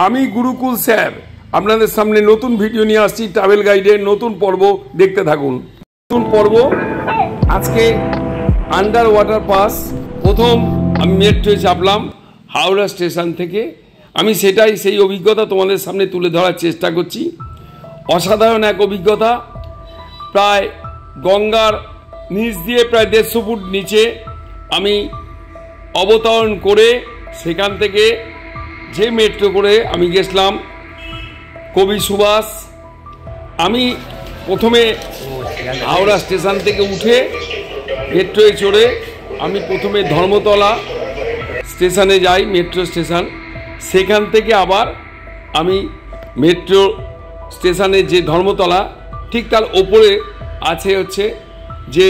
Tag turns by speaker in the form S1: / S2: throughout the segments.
S1: আমি গুরুকুল স্যার আপনাদের সামনে নতুন ভিডিও নিয়ে আসছি। ট্রাভেল গাইডের নতুন পর্ব দেখতে থাকুন। নতুন পর্ব আজকে আন্ডার ওয়াটার পাস। প্রথম আমি মেট্রোয় চাপলাম হাওড়া স্টেশন থেকে। আমি সেই অভিজ্ঞতা তোমাদের সামনে তুলে ধরার চেষ্টা করছি। অসাধারণ এক অভিজ্ঞতা। প্রায় গঙ্গার নিচ দিয়ে প্রায় 150 ফুট নিচে আমি অবতরণ করে সেখান থেকে যে মেট্রো করে আমি গেছিলাম কবি সুভাষ। আমি প্রথমে হাওড়া স্টেশন থেকে উঠে মেট্রোয় চড়ে আমি প্রথমে ধর্মতলা স্টেশনে যাই, মেট্রো স্টেশন। সেখান থেকে আবার আমি মেট্রো স্টেশনে যে ধর্মতলা ঠিক তার ওপরে আছে হচ্ছে যে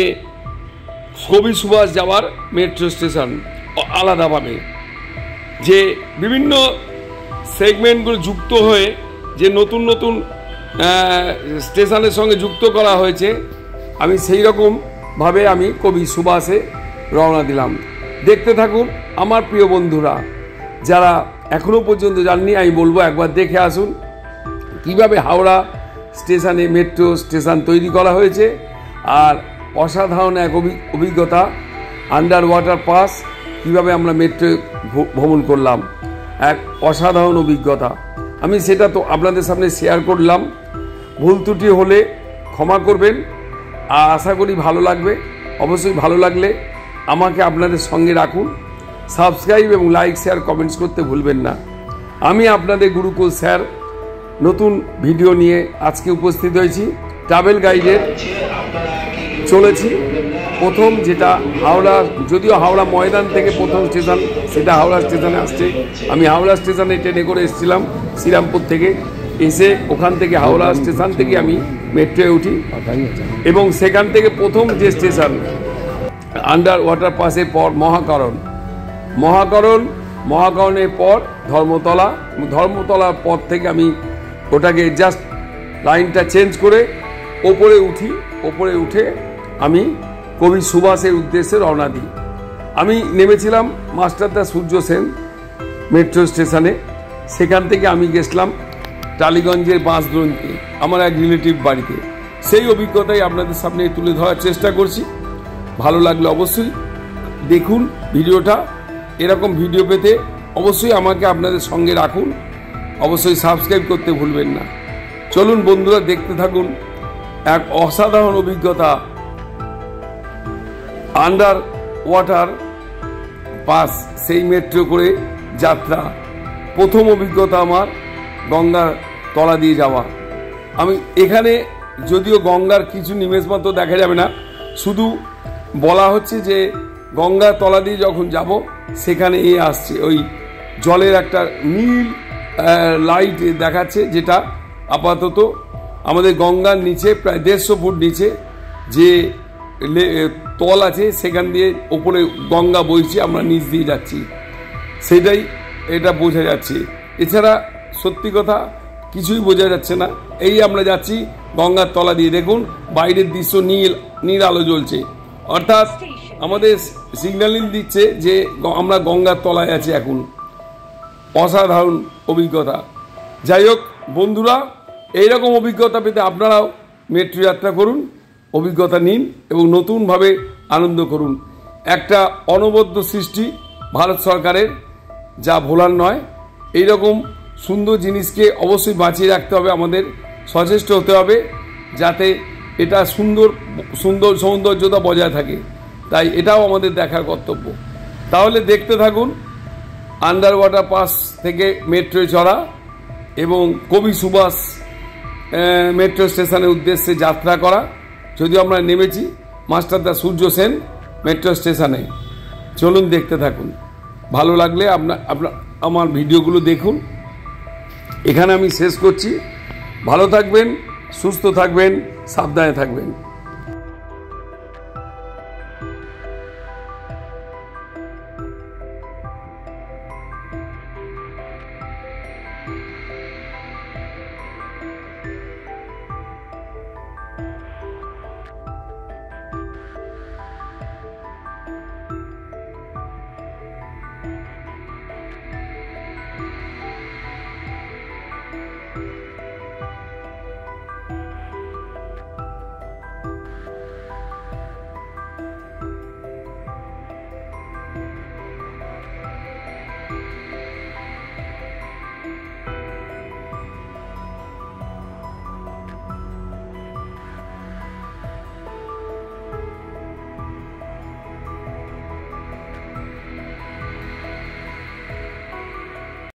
S1: কবি সুভাষ যাওয়ার মেট্রো স্টেশন। আলাদাভাবে যে বিভিন্ন সেগমেন্টগুলো যুক্ত হয়ে যে নতুন নতুন স্টেশনের সঙ্গে যুক্ত করা হয়েছে, আমি সেই রকমভাবে আমি কবি সুভাষে রওনা দিলাম। দেখতে থাকুন আমার প্রিয় বন্ধুরা, যারা এখনও পর্যন্ত জাননি আমি বলবো একবার দেখে আসুন কিভাবে হাওড়া স্টেশনে মেট্রো স্টেশন তৈরি করা হয়েছে। আর অসাধারণ এক অভিজ্ঞতা, আন্ডার ওয়াটার পাস কীভাবে আমরা মেট্রো ভ্রমণ করলাম, এক অসাধারণ অভিজ্ঞতা। আমি সেটা তো আপনাদের সামনে শেয়ার করলাম। ভুল ত্রুটি হলে ক্ষমা করবেন। আর আশা করি ভালো লাগবে। অবশ্যই ভালো লাগলে আমাকে আপনাদের সঙ্গে রাখুন। সাবস্ক্রাইব এবং লাইক শেয়ার কমেন্টস করতে ভুলবেন না। আমি আপনাদের গুরুকুল স্যার নতুন ভিডিও নিয়ে আজকে উপস্থিত হয়েছি। ট্রাভেল গাইডের চলেছি প্রথম, যেটা হাওড়া, যদিও হাওড়া ময়দান থেকে প্রথম স্টেশন সেটা হাওড়া স্টেশনে আসছে। আমি হাওড়া স্টেশনে ট্রেনে করে এসেছিলাম শ্রীরামপুর থেকে। এসে ওখান থেকে হাওড়া স্টেশন থেকে আমি মেট্রোয় উঠি এবং সেখান থেকে প্রথম যে স্টেশন আন্ডার ওয়াটার পাসের পর মহাকরণের পর ধর্মতলার পর থেকে আমি ওটাকে জাস্ট লাইনটা চেঞ্জ করে ওপরে উঠে আমি কবি সুভাষের উদ্দেশ্যে রওনা দিই। আমি নেমেছিলাম মাস্টারদা সূর্য সেন মেট্রো স্টেশনে। সেখান থেকে আমি গেছিলাম টালিগঞ্জের বাঁশদ্রোণীতে আমার এক রিলেটিভ বাড়িতে। সেই অভিজ্ঞতাই আপনাদের সামনে তুলে ধরার চেষ্টা করছি। ভালো লাগলে অবশ্যই দেখুন ভিডিওটা। এরকম ভিডিও পেতে অবশ্যই আমাকে আপনাদের সঙ্গে রাখুন। অবশ্যই সাবস্ক্রাইব করতে ভুলবেন না। চলুন বন্ধুরা, দেখতে থাকুন এক অসাধারণ অভিজ্ঞতা, আন্ডার ওয়াটার পাস সেই মেট্রো করে যাত্রা। প্রথম অভিজ্ঞতা আমার গঙ্গার তলা দিয়ে যাওয়া। আমি এখানে যদিও গঙ্গার কিছু নিমেষ মতো দেখা যাবে না, শুধু বলা হচ্ছে যে গঙ্গার তলা দিয়ে যখন যাব সেখানে আসছে ওই জলের একটা নীল লাইট দেখাচ্ছে, যেটা আপাতত আমাদের গঙ্গার নিচে প্রায় 150 ফুট নিচে যে তল আছে সেখান দিয়ে ওপরে গঙ্গা বইছে, আমরা নিচ দিয়ে যাচ্ছি, সেটাই এটা বোঝা যাচ্ছে। এছাড়া সত্যি কথা কিছুই বোঝা যাচ্ছে না। এই আমরা যাচ্ছি গঙ্গার তলা দিয়ে। দেখুন বাইরের দৃশ্য নীল আলো জ্বলছে, অর্থাৎ আমাদের সিগন্যালিং দিচ্ছে যে আমরা গঙ্গার তলায় আছি এখন। অসাধারণ অভিজ্ঞতা। যাই হোক বন্ধুরা, এইরকম অভিজ্ঞতা পেতে আপনারাও মেট্রো যাত্রা করুন, অভিজ্ঞতা নিন এবং নতুনভাবে আনন্দ করুন। একটা অনবদ্য সৃষ্টি ভারত সরকারের, যা ভোলার নয়। এইরকম সুন্দর জিনিসকে অবশ্যই বাঁচিয়ে রাখতে হবে, আমাদের সচেষ্ট হতে হবে যাতে এটা সৌন্দর্যতা বজায় থাকে। তাই এটাও আমাদের দেখার কর্তব্য। তাহলে দেখতে থাকুন আন্ডার ওয়াটার পাস থেকে মেট্রোয় চড়া এবং কবি সুভাষ মেট্রো স্টেশনের উদ্দেশ্যে যাত্রা করা। যদিও আমরা নেমেছি মাস্টারদা সূর্য সেন মেট্রো স্টেশনে। চলুন দেখতে থাকুন। ভালো লাগলে আমার ভিডিওগুলো দেখুন। এখানে আমি শেষ করছি। ভালো থাকবেন, সুস্থ থাকবেন, সাবধানে থাকবেন।